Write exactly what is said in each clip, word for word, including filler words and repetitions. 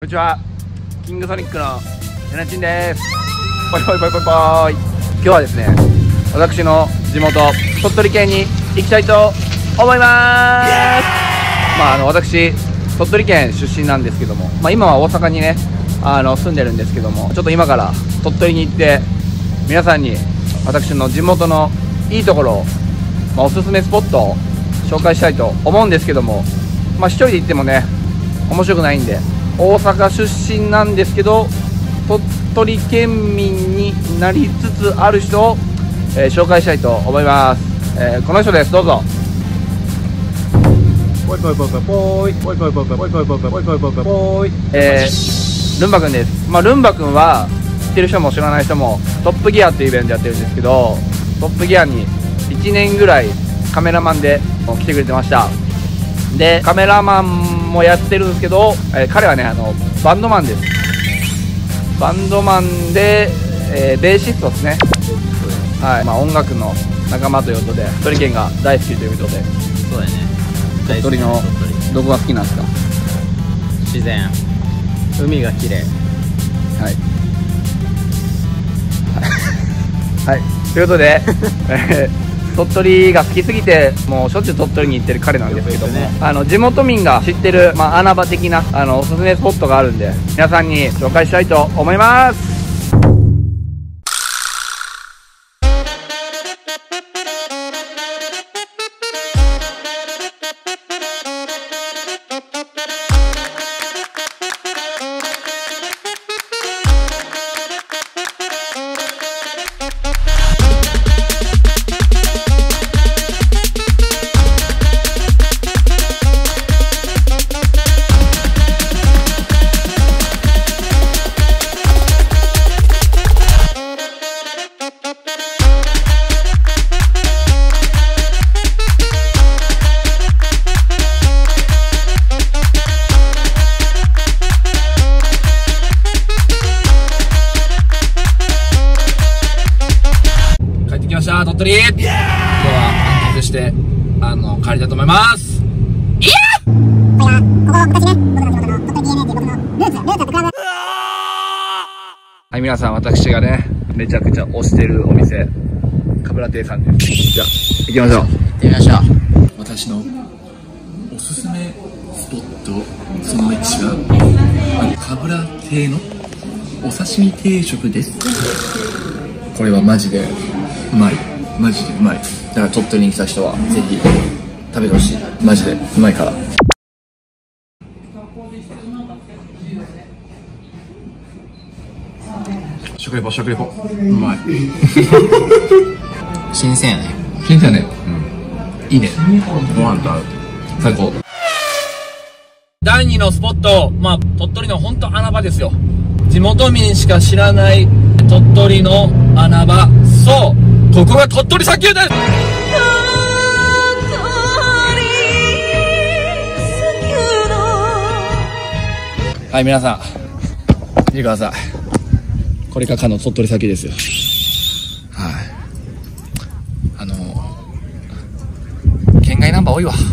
こんにちは、キングソニックのエナチンです。ぽいぽいぽいぽいぽい。今日はですね、私の地元鳥取県に行きたいと思います。まああの私鳥取県出身なんですけども、まあ今は大阪にねあの住んでるんですけども、ちょっと今から鳥取に行って皆さんに私の地元のいいところを、まあ、おすすめスポットを紹介したいと思うんですけども、まあ一人で行ってもね面白くないんで、大阪出身なんですけど鳥取県民になりつつある人を、えー、紹介したいと思います。えー、この人です。どうぞ。ぽいぽいぽいぽいぽいぽいぽいぽいぽいぽいぽいぽいぽいぽいぽいぽい。えー、ルンバくんです。まあルンバくんは知ってる人も知らない人もトップギアっていうイベントやってるんですけど、トップギアにいちねんぐらいカメラマンで来てくれてました。でカメラマンもやってるんですけど、えー、彼はねあのバンドマンです。バンドマンで、えー、ベーシストですね。はい、まあ音楽の仲間ということで鳥取県が大好きということで。 そうだよね。 鳥取のどこが好きなんですか？ 自然、海が綺麗。 はいはい、ということで、えー鳥取が好きすぎてもうしょっちゅう鳥取に行ってる彼なんですけども、ね、あの地元民が知ってる、まあ、穴場的なあのおすすめスポットがあるんで皆さんに紹介したいと思います。鳥取、今日は安定してあの帰りたいと思います。いやこれはここ昔ね僕の地元の鳥取 ディーエヌエー っていう僕のルーツルーツだったクラブ。はい、皆さん私がねめちゃくちゃ推してるお店かぶら亭さんです。じゃあ行きましょう。行ってみましょう。 私のおすすめスポットそのいちはかぶら亭のお刺身定食です。これはマジでうまい。マジでうまい。だから鳥取に来た人はぜひ食べてほしい。マジでうまいから。食レポ食レポうまい。 新鮮やね。 新鮮やね。うん。いいね。ご飯と合う。最高。 だいにのスポット、まあ鳥取の本当穴場ですよ。地元民しか知らない鳥取の穴場。そう。ここが鳥取砂丘です。はい、皆さん見てください。これがかの鳥取砂丘ですよ。はい、あの県外ナンバー多いわ。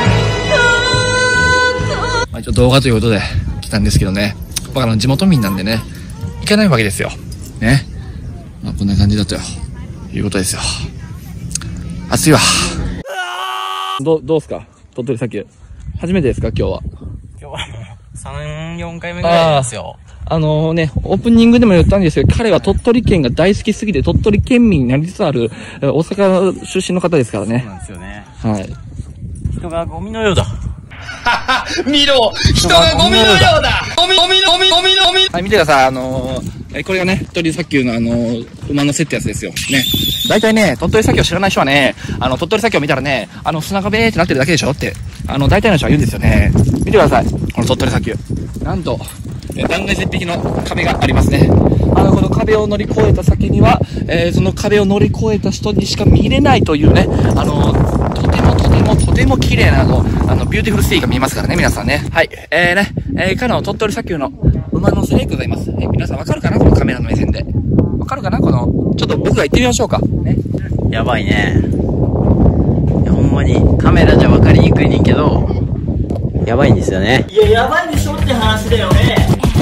まあ一応動画ということで来たんですけどね、僕あの地元民なんでね行かないわけですよね。まあこんな感じだったよいうことですよ。暑いわ。どどうすか鳥取砂丘。初めてですか今日は？ 今日はさん、よんかいめぐらいですよ。 あのね、オープニングでも言ったんですけど、彼は鳥取県が大好きすぎて鳥取県民になりつつある大阪出身の方ですからね。 そうなんですよね。 はい。 人がゴミのようだ。 見ろ、人がゴミのようだ。ゴミゴミゴミゴミゴミ。はい、見てください。あのー、これがね鳥取砂丘のあのー、馬の背ってやつですよね。大体ね鳥取砂丘を知らない人はね、あの鳥取砂丘を見たらね、あの砂がべーってなってるだけでしょってあの大体の人は言うんですよね。見てください、この鳥取砂丘。なんと断崖絶壁の壁がありますね。あのこの壁を乗り越えた先には、えー、その壁を乗り越えた人にしか見れないというね、あのとてもとてもとても綺麗なあのあのビューティフルシティが見えますからね皆さんね。はい、えーね、えー、かの鳥取砂丘の馬の背でございます。えー、皆さんわかるかなこのカメラの目線で。わかるかなこのちょっと僕が行ってみましょうかね。 やばいね。いやほんまにカメラじゃ分かりにくいねんけどやばいんですよね。 いややばいでしょって話だよね。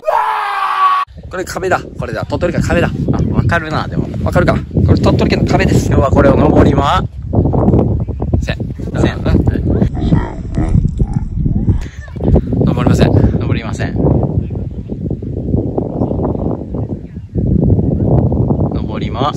これ壁だ。これだ。鳥取県の壁だ。 あ、わかるな、でも。 わかるかな。これ鳥取県の壁です。 今日はこれを登りません。 せん。 登りません。 登りません。登ります。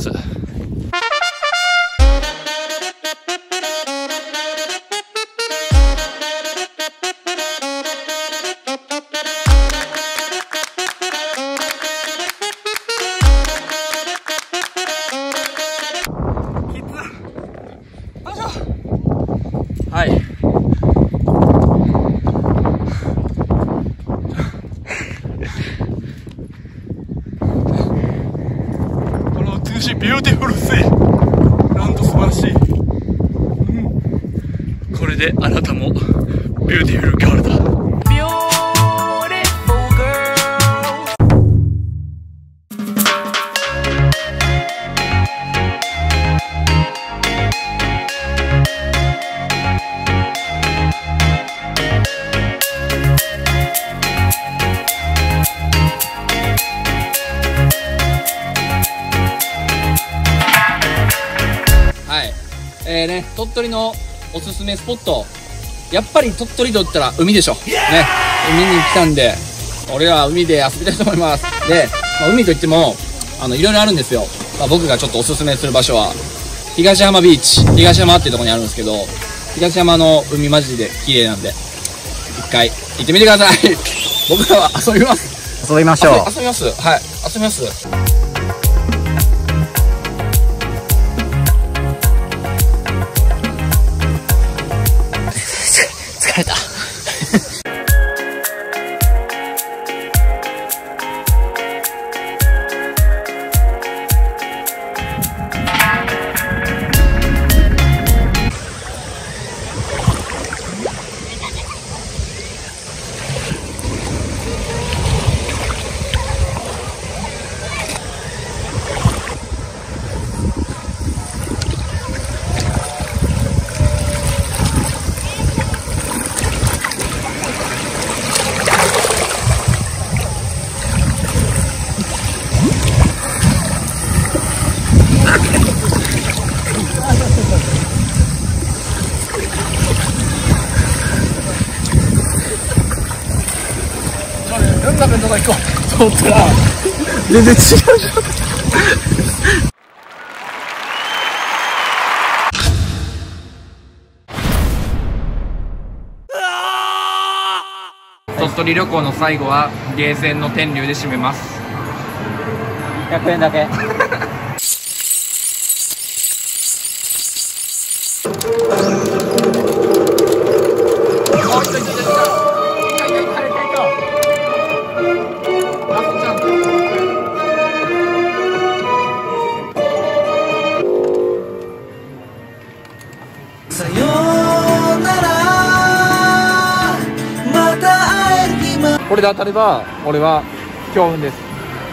はい。この美しいビューティフルスイなんと素晴らしい、うん、これであなたもビューティフルガールだ。えーね、鳥取のおすすめスポット、やっぱり鳥取と言ったら海でしょ。ね、海に来たんで、俺らは海で遊びたいと思います。で、まあ、海といっても、あの、いろいろあるんですよ。まあ、僕がちょっとおすすめする場所は、東浜ビーチ、東浜っていうところにあるんですけど、東浜の海マジで綺麗なんで、一回行ってみてください。僕らは遊びます。 遊びましょう。 遊びます。はい、遊びます。 疲れた。 文化のとこ行こうと思ったら全然違うじゃん。鳥取旅行の最後はゲーセンの天竜で締めます。 ひゃくえんだけ。 さようならまた会える日まこれで当たれば俺は強運です。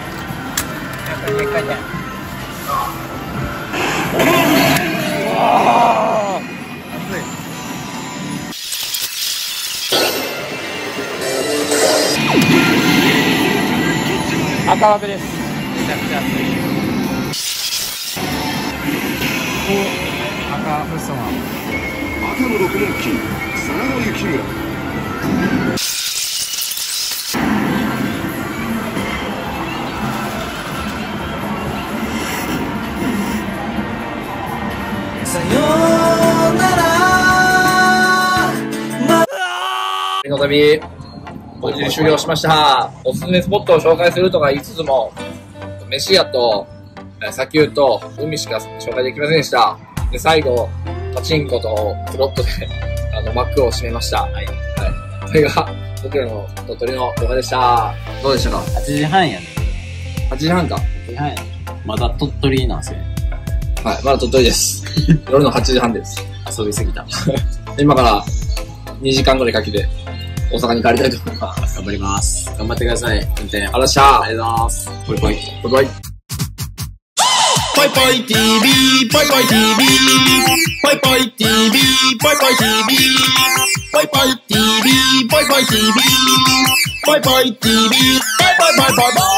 赤枠です。めちゃくちゃ熱い。赤フッ素マン。 赤の六門旗、佐野幸村。 さようならま旅の旅、無事に終了しました。おすすめスポットを紹介するとか言いつつも、飯屋と砂丘と海しか紹介できませんでした。で、最後、パチンコとスロットであの幕を閉めました。はい。はい。それが僕らの鳥取の動画でした。どうでしたか？ はちじはんやね。 はちじはんか。 はちじはんやね。まだ鳥取なんですよ。 はい、まだ鳥取です。夜のはちじはんです。 遊びすぎた。 今からにじかんぐらいかけて大阪に帰りたいと思います。 頑張ります。頑張ってください。運転。 ありがとうございました。 ありがとうございます。 バイバイ。バイバイ。 ぽいぽい ティービー ぽいぽい ティービー ぽいぽい ティービー ぽいぽい ティービー ぽいぽい ティービー ぽいぽい ティービー ぽいぽい ティービー ぽいぽいぽいぽいぽい